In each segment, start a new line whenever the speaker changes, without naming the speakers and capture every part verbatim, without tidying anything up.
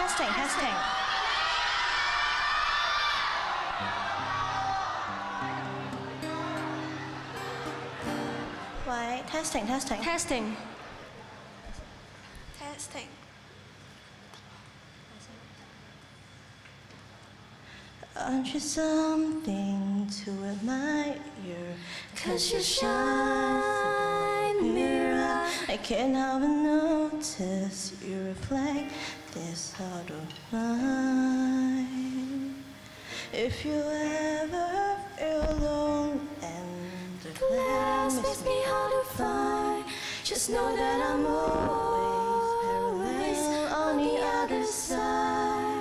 testing, testing. Wait, testing, testing.
Testing.
Testing. Aren't you something to admire? Cause you shine, mirror. I can't help but notice you reflect this heart of mine. If you ever feel alone and the glass makes me hard to find, just know that I'm always parallel on the other side.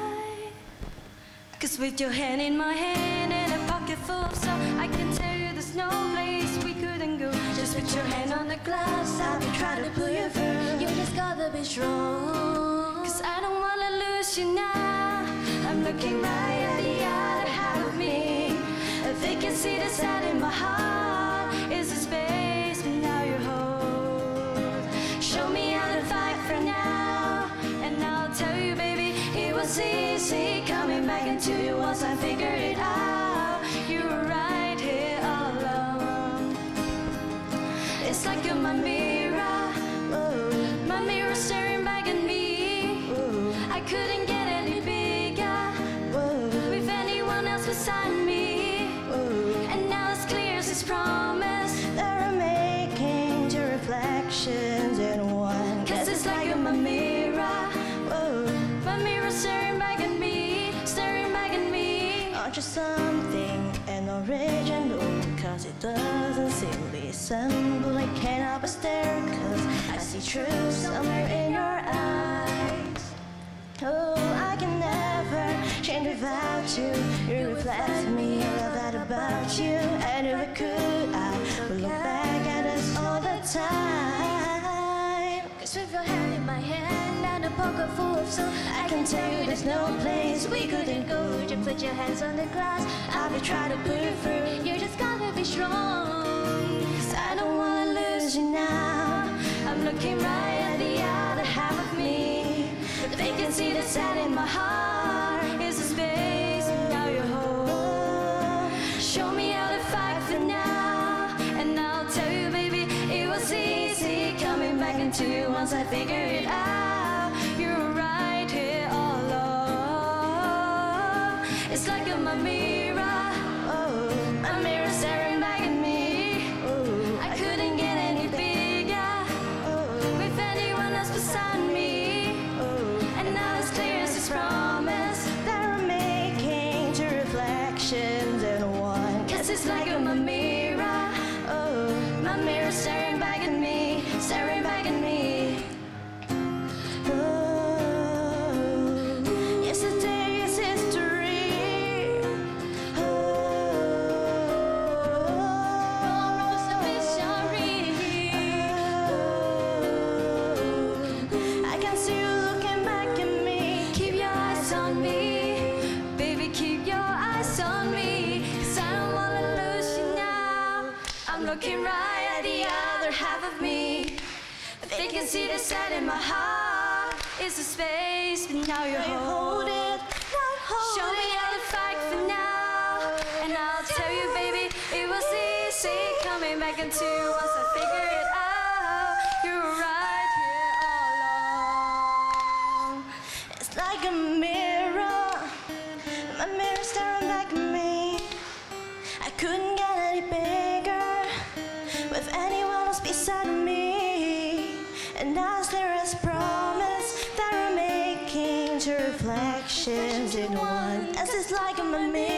Cause with your hand in my hand and a pocket full of soap, I can tell you there's no place we couldn't go.
Just put your hand on the glass, I'll be trying to pull you through.
You just gotta be strong, cause I don't wanna lose you now. I'm looking right at the other half of me. If they can see the side in my heart, is the space, but now you're home. Show me how to fight for now, and I'll tell you, baby, it was easy coming back into you once I figured it out. You were right here all along. It's like you're my mirror,
Ooh.
my mirror staring back at me.
Ooh.
I couldn't get any bigger
Ooh.
with anyone else beside me.
Ooh.
And now it's clear as this promise
that I'm making two reflections in one.
Cause it's like you're my mirror,
Ooh.
my mirror staring back at me, staring back at me.
Aren't you something an original? Cause it doesn't seem resemble. I can't help but stare, cause I see truth somewhere in your eyes. Oh, I can never change without you. You reflect me, I love that about you. And if I could, I would look back at us all the time.
Cause with your hand in my hand and a pocket full of soap,
I can tell you there's no place we couldn't go.
Just put your hands on the glass,
I'll be trying to pull you through.
you just gotta be strong,
Cause I don't wanna lose you now.
I'm looking right at the other half of me. If they can see the sand in my heart, is a space, and now you're home. Show me how to fight for now, and I'll tell you, baby, it was easy coming back into you once I figured it out. You were right here all along. It's like you're my mirror,
Oh,
my mirror staring back at me.
oh,
I couldn't get any bigger
oh,
with anyone else beside me.
oh.
And now it's clear as this promise,
That we're making two reflections in one.
cause it's like you're my mirror,
Oh,
my mirror staring back at me, staring back at me.
oh. Yesterday is history. Oh,
Tomorrow's a mystery.
oh. I can see you looking back at me.
Keep your eyes on me, baby, keep your eyes on me, cause I don't wanna lose you now. I'm looking right at the other half of me. If they can see the side in my heart, it's a space, but now you're
Now you
home.
hold it, now hold
Show me
it.
how to fight for now, and I'll tell you, baby, it was easy coming back into you once I figured it out. You were right here all along.
It's like a mirror, my mirror staring back at me. I couldn't get any bigger with anyone else beside me. And as there is promise that we're making two reflections in one. As it's like I'm a mirror.